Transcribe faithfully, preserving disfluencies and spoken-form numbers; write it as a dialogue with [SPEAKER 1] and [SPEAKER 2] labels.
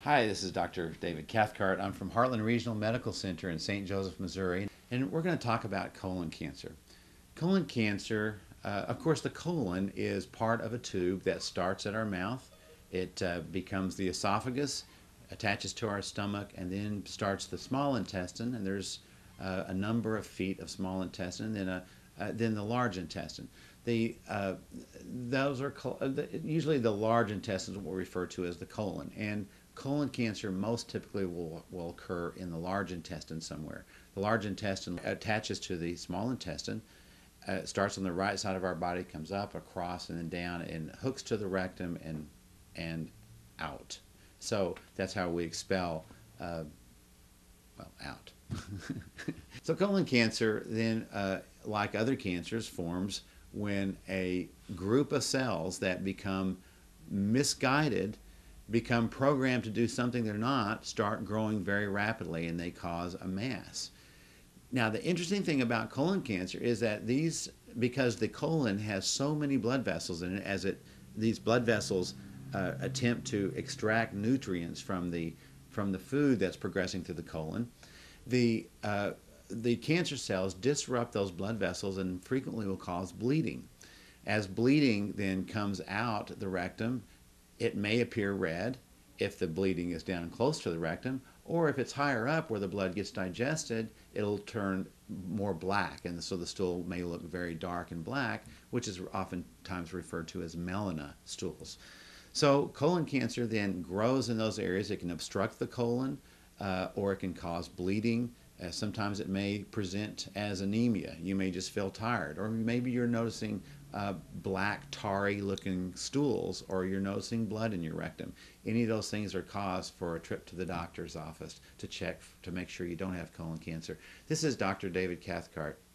[SPEAKER 1] Hi, this is Doctor David Cathcart. I'm from Heartland Regional Medical Center in Saint Joseph, Missouri, and we're going to talk about colon cancer. Colon cancer, uh, of course, the colon is part of a tube that starts at our mouth. It uh, becomes the esophagus, attaches to our stomach, and then starts the small intestine, and there's uh, a number of feet of small intestine, and then, a, uh, then the large intestine. The, uh, those are usually the large intestines, what we refer to as the colon. And colon cancer most typically will, will occur in the large intestine somewhere. The large intestine attaches to the small intestine. Uh, it starts on the right side of our body, comes up, across, and then down, and hooks to the rectum and, and out. So that's how we expel, uh, well, out. So colon cancer then, uh, like other cancers, forms when a group of cells that become misguided, become programmed to do something they're not, start growing very rapidly, and they cause a mass. Now, the interesting thing about colon cancer is that these, because the colon has so many blood vessels in it, as it these blood vessels uh, attempt to extract nutrients from the from the food that's progressing through the colon, the uh, the cancer cells disrupt those blood vessels and frequently will cause bleeding. As bleeding then comes out the rectum, it may appear red if the bleeding is down close to the rectum, or if it's higher up where the blood gets digested, it'll turn more black, and so the stool may look very dark and black, which is oftentimes referred to as melena stools. So colon cancer then grows in those areas. It can obstruct the colon, uh, or it can cause bleeding. Uh, sometimes it may present as anemia. You may just feel tired, or maybe you're noticing uh, black, tarry looking stools, or you're noticing blood in your rectum. Any of those things are cause for a trip to the doctor's office to check to make sure you don't have colon cancer. This is Doctor David Cathcart.